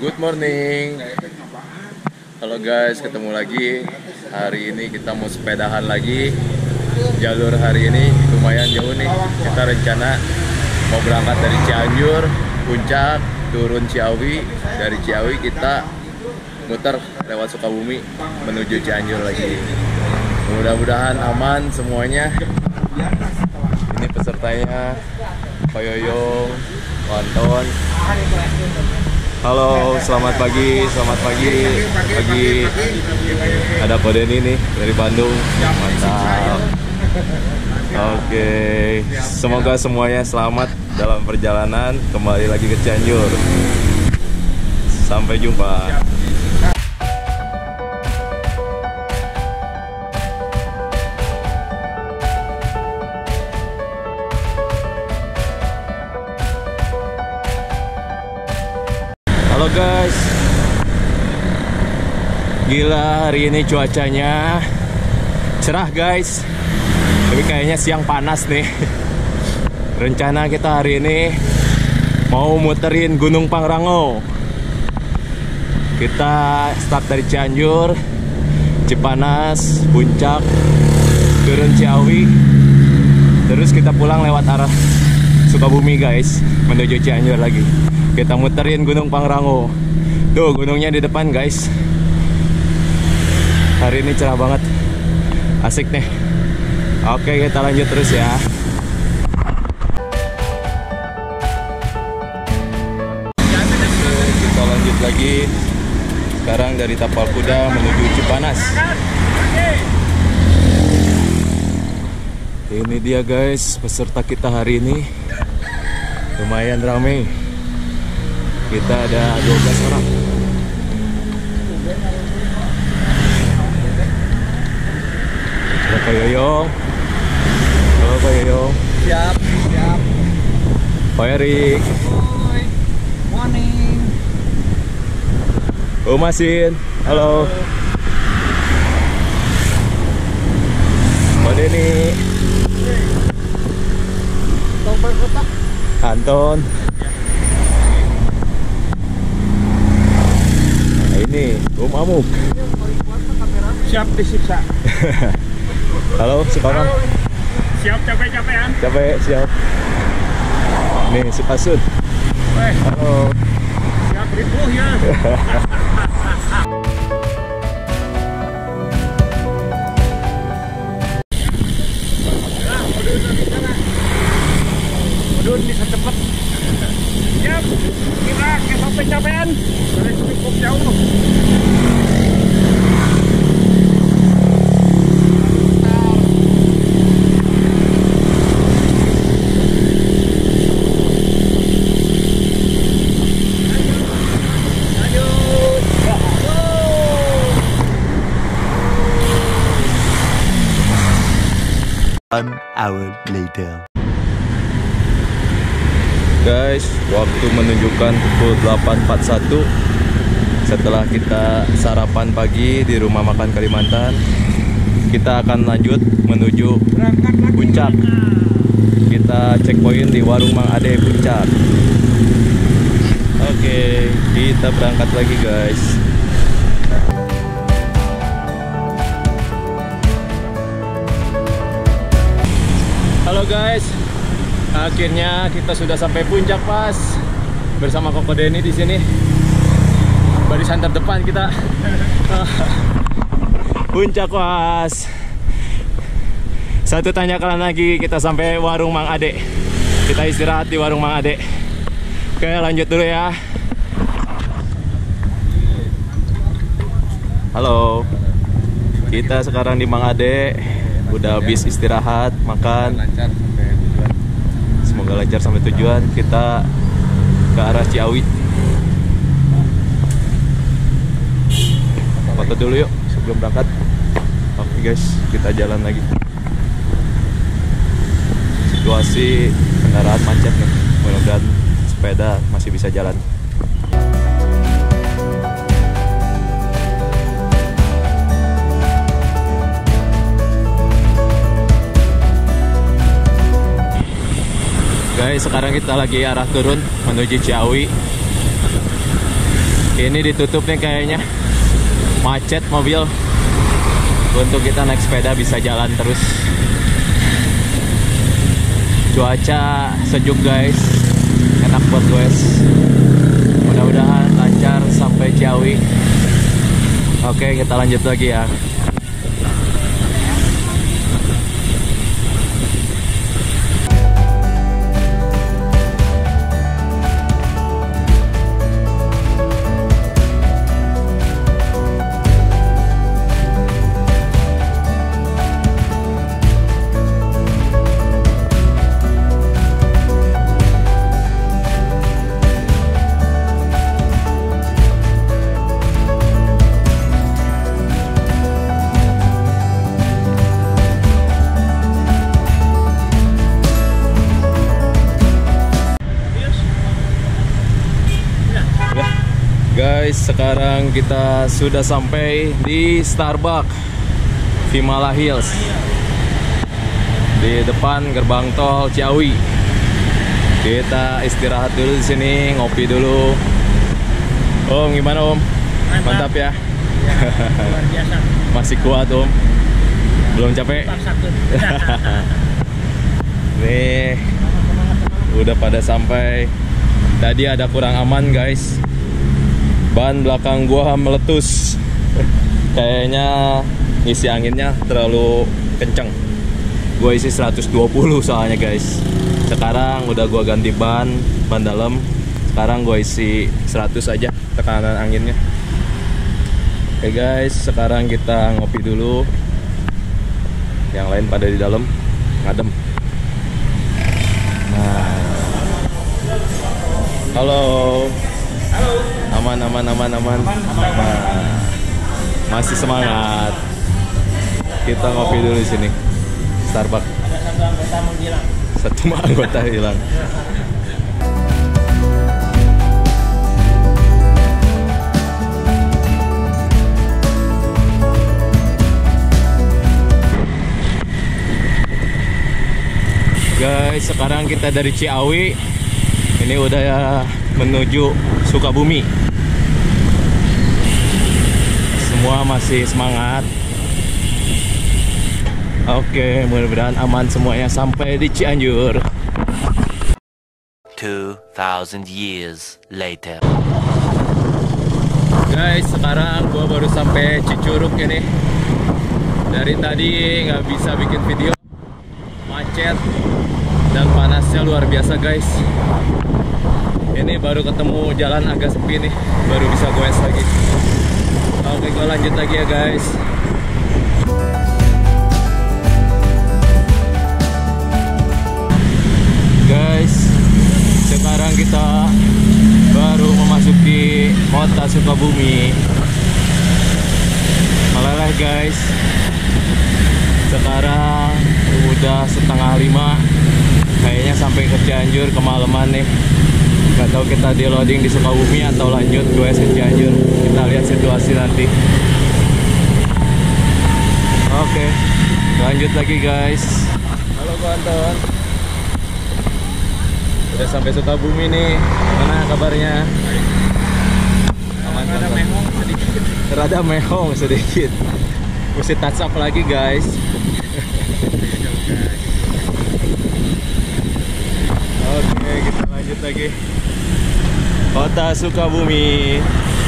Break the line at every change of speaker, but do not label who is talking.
Good morning. Halo guys, ketemu lagi. Hari ini kita mau sepedahan lagi. Jalur hari ini lumayan jauh nih. Kita rencana mau berangkat dari Cianjur, Puncak, turun Ciawi. Dari Ciawi kita muter lewat Sukabumi menuju Cianjur lagi. Mudah-mudahan aman semuanya. Ini pesertanya Pak Yoyong, Anton. Halo, selamat pagi. Pagi. Ada Pak Denny nih dari Bandung. Mantap. Oke, semoga semuanya selamat dalam perjalanan kembali lagi ke Cianjur. Sampai jumpa. Halo guys, gila hari ini cuacanya cerah guys, tapi kayaknya siang panas nih. Rencana kita hari ini mau muterin Gunung Pangrango. Kita start dari Cianjur, Cipanas, Puncak, turun Ciawi, terus kita pulang lewat arah Sukabumi guys, menuju Cianjur lagi. Kita muterin Gunung Pangrango. Tuh gunungnya di depan guys. Hari ini cerah banget, asik nih. Oke, kita lanjut terus ya. Kita lanjut lagi. Sekarang dari Tapal Kuda menuju Cipanas. Ini dia guys, peserta kita hari ini. Lumayan ramai. Kita ada 12 orang. Halo Pak Yoyong. Halo Pak Yoyong.
Siap.
Pak Erik.
Morning.
Oh Masin. Halo. Pak Denny. Anton. Ini Om Amuk.
Siap disiksa.
Halo sekarang.
Siap capek-capekan.
Capek siap. Nih si Pasud. Halo.
Siap ribuh ya. Udun bisa cepet. Siap. Kita ke sampai capean. Dari cukup jauh.
An hour later.
Guys, waktu menunjukkan pukul 8.41. Setelah kita sarapan pagi di rumah makan Kalimantan, kita akan lanjut menuju Puncak. Kita checkpoint di warung Mang Ade Puncak. Oke, kita berangkat lagi guys. Halo guys, akhirnya kita sudah sampai Puncak pas bersama Koko Denny di sini. Barisan terdepan kita. Puncak pas. Satu tanyakan lagi, kita sampai warung Mang Ade. Kita istirahat di warung Mang Ade. Oke, lanjut dulu ya. Halo. Kita sekarang di Mang Ade. Udah habis istirahat, makan. Semoga lancar sampai tujuan. Kita ke arah Ciawi. Foto dulu yuk sebelum berangkat. Oke guys, kita jalan lagi. Situasi kendaraan macet nih. Mudah-mudahan sepeda masih bisa jalan. Guys, sekarang kita lagi arah turun menuju Ciawi. Ini ditutup nih kayaknya. Macet mobil. Untuk kita naik sepeda bisa jalan terus. Cuaca sejuk guys, enak buat guys. Mudah-mudahan lancar sampai Ciawi. Oke, kita lanjut lagi ya. Guys, sekarang kita sudah sampai di Starbucks Vimala Hills di depan gerbang tol Ciawi. Kita istirahat dulu di sini, ngopi dulu. Om, gimana Om? Mantap ya?
Luar biasa.
Masih kuat Om? Belum capek? Nih, udah pada sampai. Tadi ada kurang aman guys. Ban belakang gua meletus. Kayaknya isi anginnya terlalu kenceng. Gua isi 120 soalnya guys. Sekarang udah gua ganti ban dalam. Sekarang gua isi 100 aja tekanan anginnya. Oke guys, sekarang kita ngopi dulu. Yang lain pada di dalam ngadem. Nah. Halo. Aman. Nah, masih semangat. Kita ngopi dulu di sini. Starbucks.
Ada satu anggota
Satu anggota hilang.
hilang.
Guys, sekarang kita dari Ciawi. Ini udah ya menuju Sukabumi. Semua masih semangat. Oke, mudah-mudahan aman semuanya sampai di Cianjur.
2,000 years later.
Guys, sekarang gua baru sampai Cicurug ini. Dari tadi nggak bisa bikin video, macet dan panasnya luar biasa guys. Ini baru ketemu jalan agak sepi nih, baru bisa goes lagi. Oke, gue lanjut lagi ya guys. Guys, sekarang kita baru memasuki kota Sukabumi. Meleleh guys. Sekarang udah 4:30. Kayaknya sampai ke Cianjur kemalaman nih. Gak tahu kita di loading di Sukabumi atau lanjut gue ke Cianjur. Kita lihat situasi nanti. Oke, lanjut lagi guys. Halo kawan-kawan. Udah sampai Sukabumi nih. Gimana kabarnya? Aman,
Rada mehong sedikit.
Rada mehong sedikit. Mesti touch up lagi guys. Oke, kita lanjut lagi. Kota Sukabumi.